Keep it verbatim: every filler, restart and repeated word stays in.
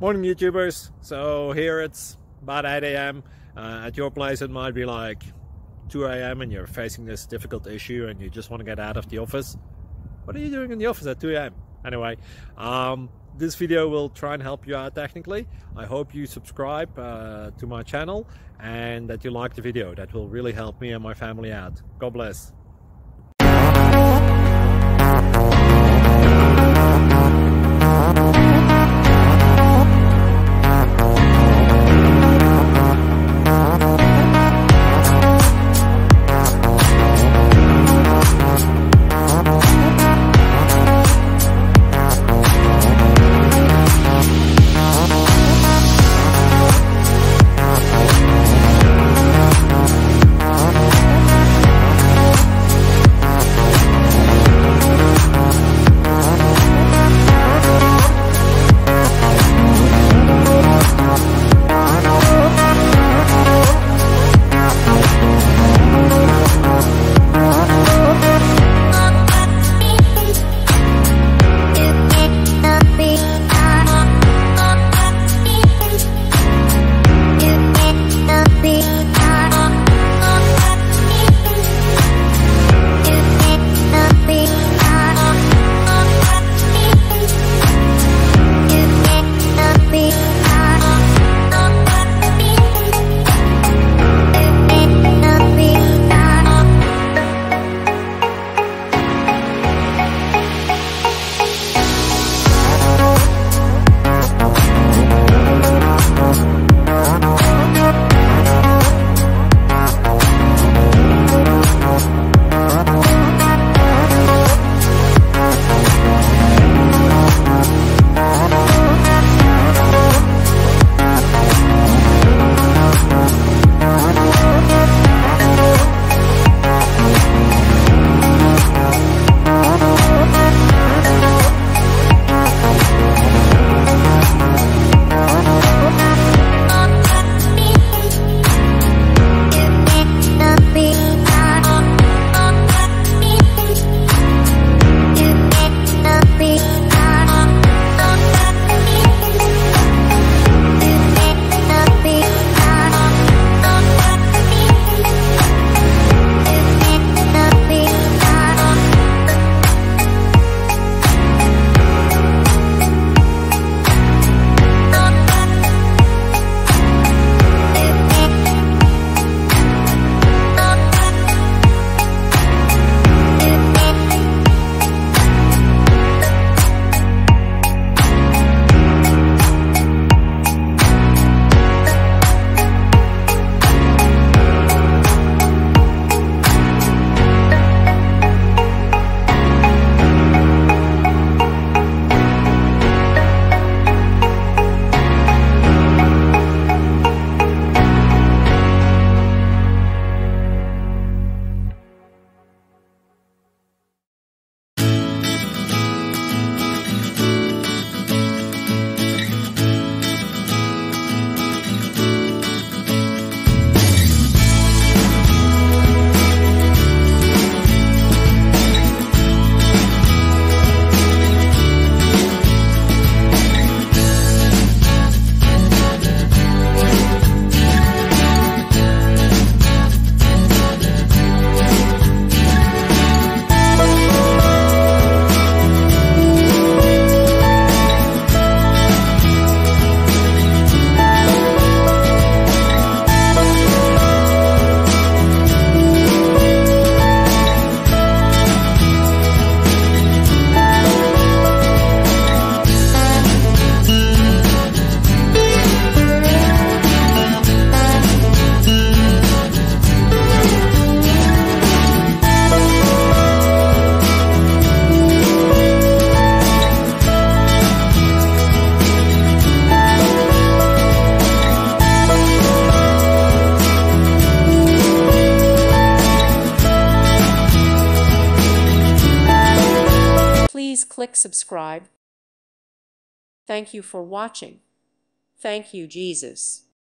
Morning YouTubers. So here it's about eight A M Uh, at your place it might be like two A M and you're facing this difficult issue and you just want to get out of the office. What are you doing in the office at two A M? Anyway, um, this video will try and help you out technically. I hope you subscribe uh, to my channel and that you like the video. That will really help me and my family out. God bless. Please click subscribe. Thank you for watching. Thank you, Jesus.